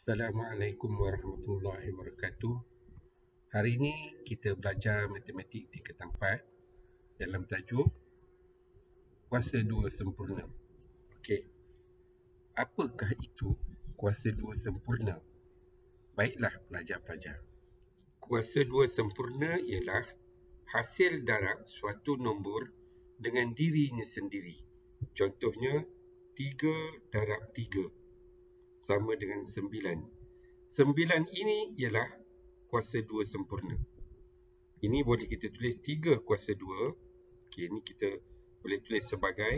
Assalamualaikum warahmatullahi wabarakatuh. Hari ini kita belajar matematik tingkatan 4 dalam tajuk kuasa 2 sempurna. Okey. Apakah itu kuasa 2 sempurna? Baiklah pelajar-pelajar. Kuasa 2 sempurna ialah hasil darab suatu nombor dengan dirinya sendiri. Contohnya 3 darab 3 sama dengan 9. 9 ini ialah kuasa 2 sempurna. Ini boleh kita tulis 3 kuasa 2. Okey, ini kita boleh tulis sebagai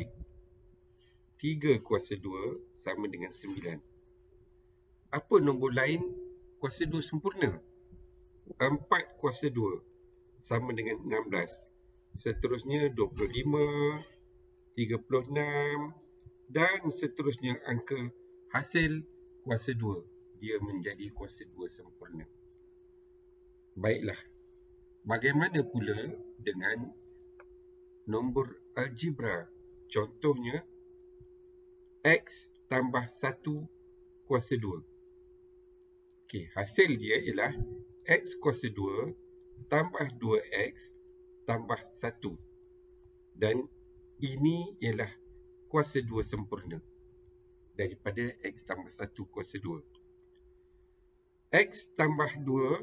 3 kuasa 2 sama dengan 9. Apa nombor lain kuasa 2 sempurna? 4 kuasa 2 sama dengan 16. Seterusnya 25, 36 dan seterusnya angka hasil kuasa 2. Dia menjadi kuasa 2 sempurna. Baiklah, bagaimana pula dengan nombor algebra? Contohnya, X tambah 1 kuasa 2. Okey, hasil dia ialah X kuasa 2 tambah 2X tambah 1. Dan ini ialah kuasa 2 sempurna daripada X tambah 1 kuasa 2. X tambah 2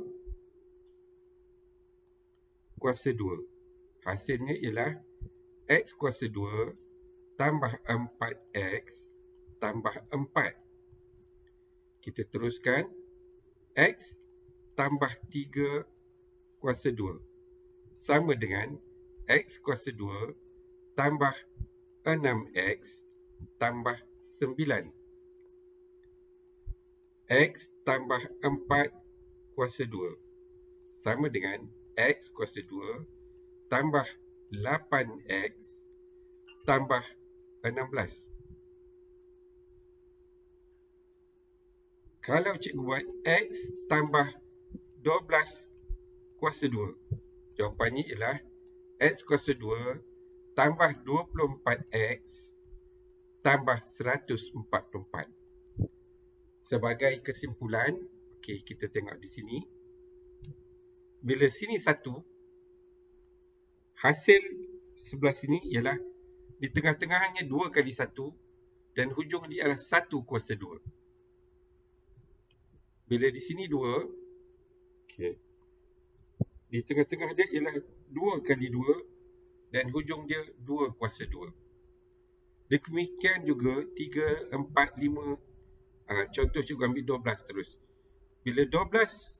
kuasa 2. Hasilnya ialah X kuasa 2 tambah 4X tambah 4. Kita teruskan. X tambah 3 kuasa 2 sama dengan X kuasa 2 tambah 6X tambah 9. X tambah 4 kuasa 2 sama dengan X kuasa 2 tambah 8X tambah 16. Kalau cikgu buat X tambah 12 kuasa 2, jawapannya ialah X kuasa 2 tambah 24X tambah 144. Sebagai kesimpulan, okey, kita tengok di sini. Bila sini 1, hasil sebelah sini ialah di tengah-tengahnya 2 kali 1 dan hujung dia adalah 1 kuasa 2. Bila di sini 2, okey, di tengah-tengah dia ialah 2 kali 2 dan hujung dia 2 kuasa 2. Demikian juga 3, 4, 5. Contoh cikgu ambil 12 terus. Bila 12,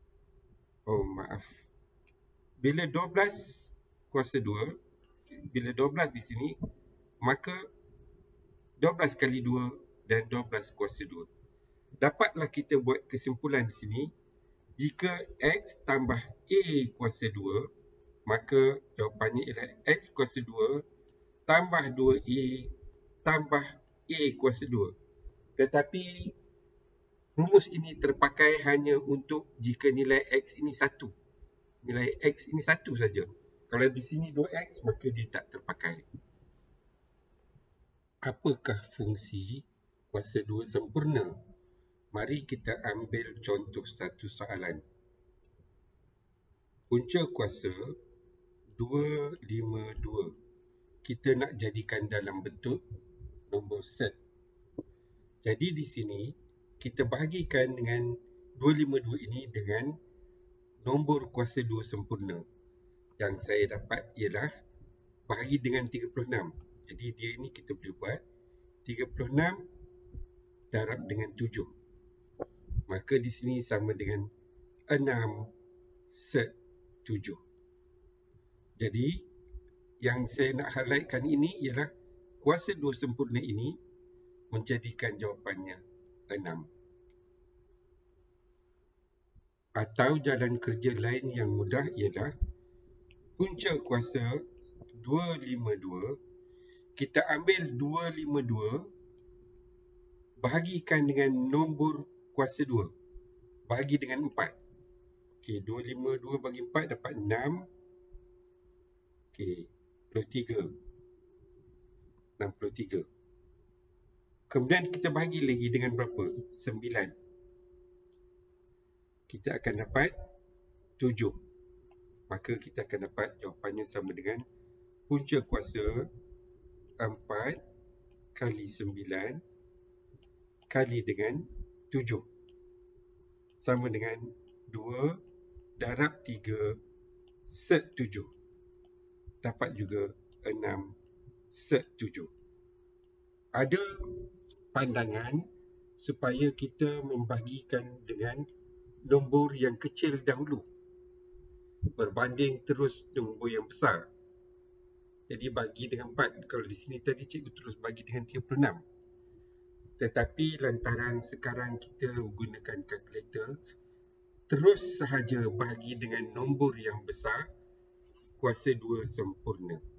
bila 12 kuasa 2, bila 12 di sini, maka 12 kali 2 dan 12 kuasa 2. Dapatlah kita buat kesimpulan di sini, jika X tambah A kuasa 2, maka jawapannya ialah X kuasa 2 tambah 2A tambah A kuasa 2. Tetapi rumus ini terpakai hanya untuk jika nilai X ini 1. Nilai X ini 1 saja. Kalau di sini 2X, maka dia tak terpakai. Apakah fungsi kuasa 2 sempurna? Mari kita ambil contoh satu soalan. Punca kuasa 252. Kita nak jadikan dalam bentuk nombor set. Jadi di sini kita bahagikan dengan 252 ini dengan nombor kuasa 2 sempurna. Yang saya dapat ialah bahagi dengan 36. Jadi dia ini kita boleh buat 36 darab dengan 7. Maka di sini sama dengan 6 set 7. Jadi yang saya nak highlightkan ini ialah kuasa 2 sempurna ini menjadikan jawapannya 6. Atau jalan kerja lain yang mudah ialah punca kuasa 252, kita ambil 252 bahagikan dengan nombor kuasa 2, bahagi dengan 4. Okey, 252 bagi 4 dapat 6. Okey, 63. Kemudian kita bahagi lagi dengan berapa? 9. kita akan dapat 7. Maka kita akan dapat jawapannya sama dengan punca kuasa 4 kali 9 kali dengan 7 sama dengan 2 darab 3 set 7. Dapat juga 6 set 7. Ada pandangan supaya kita membahagikan dengan nombor yang kecil dahulu berbanding terus nombor yang besar. Jadi bagi dengan 4. Kalau di sini tadi cikgu terus bagi dengan 36. Tetapi lantaran sekarang kita menggunakan kalkulator, terus sahaja bahagi dengan nombor yang besar, kuasa 2 sempurna.